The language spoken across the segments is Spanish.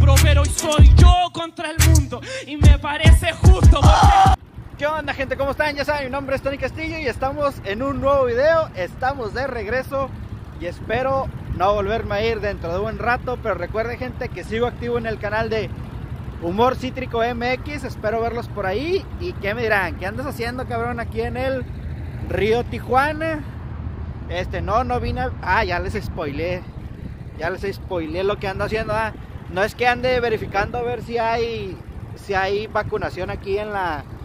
bro, pero hoy soy yo contra el mundo y me parece justo porque... ¿Qué onda, gente? ¿Cómo están? Ya saben, mi nombre es Tony Castillo y estamos en un nuevo video. Estamos de regreso y espero no volverme a ir dentro de un rato, pero recuerden, gente, que sigo activo en el canal de Humor Cítrico MX. Espero verlos por ahí. ¿Y qué me dirán? ¿Qué andas haciendo, cabrón, aquí en el río Tijuana? No vine a... ya les spoileé. Ya les spoileé lo que ando haciendo. No es que ande verificando a ver si hay vacunación aquí en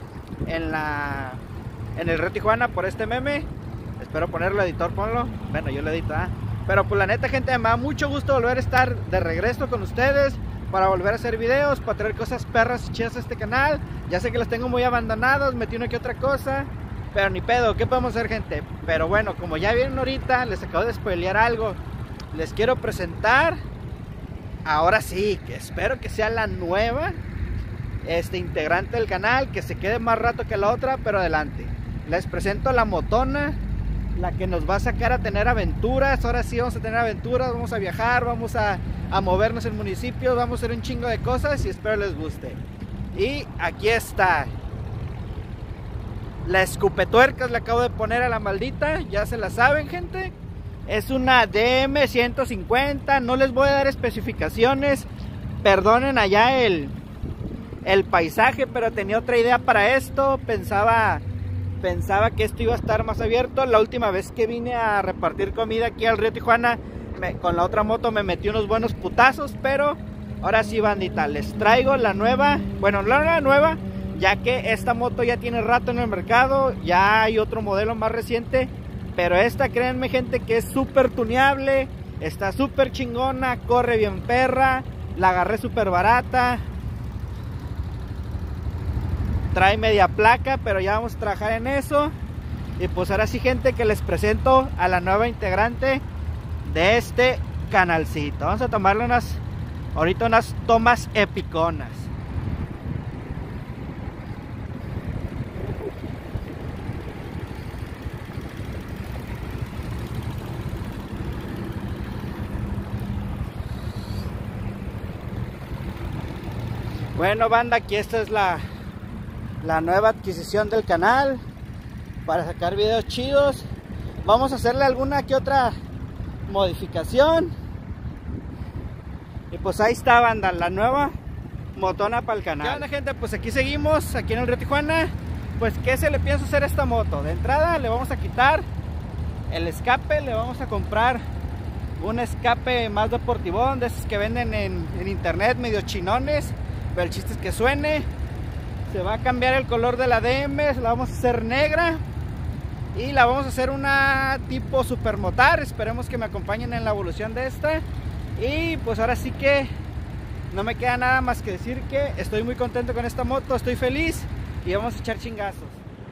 el río Tijuana por este meme. Espero ponerlo, editor, ponlo. Bueno, yo lo edito, pero pues la neta, gente, me da mucho gusto volver a estar de regreso con ustedes, para volver a hacer videos, para traer cosas perras y chidas a este canal. Ya sé que los tengo muy abandonados, metí una que otra cosa, pero ni pedo, ¿qué podemos hacer, gente? Pero bueno, como ya vieron ahorita, les acabo de spoilear algo. Les quiero presentar, ahora sí, que espero que sea la nueva integrante del canal, que se quede más rato que la otra, pero adelante. Les presento a la motona, la que nos va a sacar a tener aventuras. Ahora sí vamos a tener aventuras, vamos a viajar, vamos a movernos en municipios, vamos a hacer un chingo de cosas y espero les guste. Y aquí está la escupetuercas, le acabo de poner a la maldita, ya se la saben, gente. Es una DM150, no les voy a dar especificaciones, perdonen allá el paisaje, pero tenía otra idea para esto. Pensaba que esto iba a estar más abierto. La última vez que vine a repartir comida aquí al río Tijuana, con la otra moto me metí unos buenos putazos, pero ahora sí, bandita, les traigo la nueva, bueno, la nueva, ya que esta moto ya tiene rato en el mercado, ya hay otro modelo más reciente, pero esta, créanme, gente, que es súper tuneable, está súper chingona, corre bien perra, la agarré súper barata. Trae media placa, pero ya vamos a trabajar en eso. Y pues ahora sí, gente, que les presento a la nueva integrante de este canalcito. Vamos a tomarle ahorita unas tomas epiconas. Bueno, banda, aquí esta es la nueva adquisición del canal para sacar videos chidos. Vamos a hacerle alguna que otra modificación y pues ahí está, banda, la nueva motona para el canal. ¿Qué onda, gente? Pues aquí seguimos, aquí en el río Tijuana. Pues ¿qué se le piensa hacer a esta moto? De entrada le vamos a quitar el escape, le vamos a comprar un escape más deportivón, de esos que venden en internet, medio chinones, pero el chiste es que suene. Se va a cambiar el color de la DM, la vamos a hacer negra y la vamos a hacer una tipo supermotar. Esperemos que me acompañen en la evolución de esta. Y pues ahora sí que no me queda nada más que decir que estoy muy contento con esta moto, estoy feliz y vamos a echar chingazos.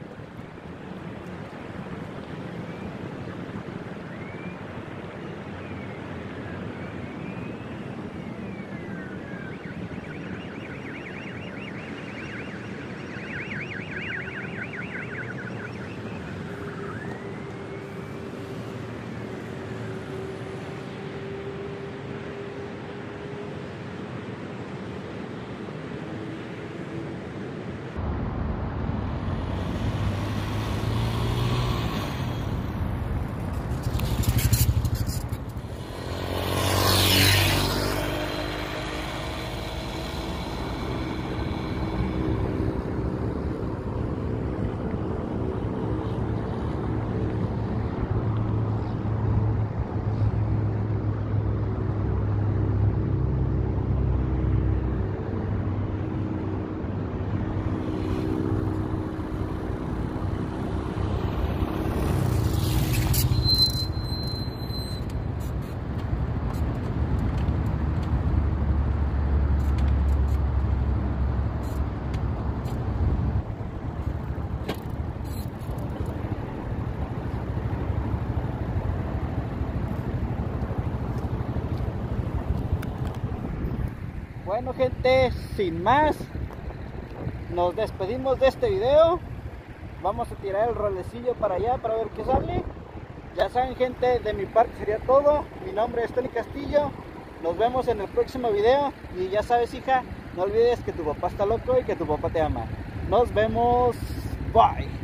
Bueno, gente, sin más, nos despedimos de este video. Vamos a tirar el rolecillo para allá para ver qué sale. Ya saben, gente, de mi parte sería todo. Mi nombre es Tony Castillo Nos vemos en el próximo video. Y ya sabes, hija, no olvides que tu papá está loco y que tu papá te ama. Nos vemos. Bye.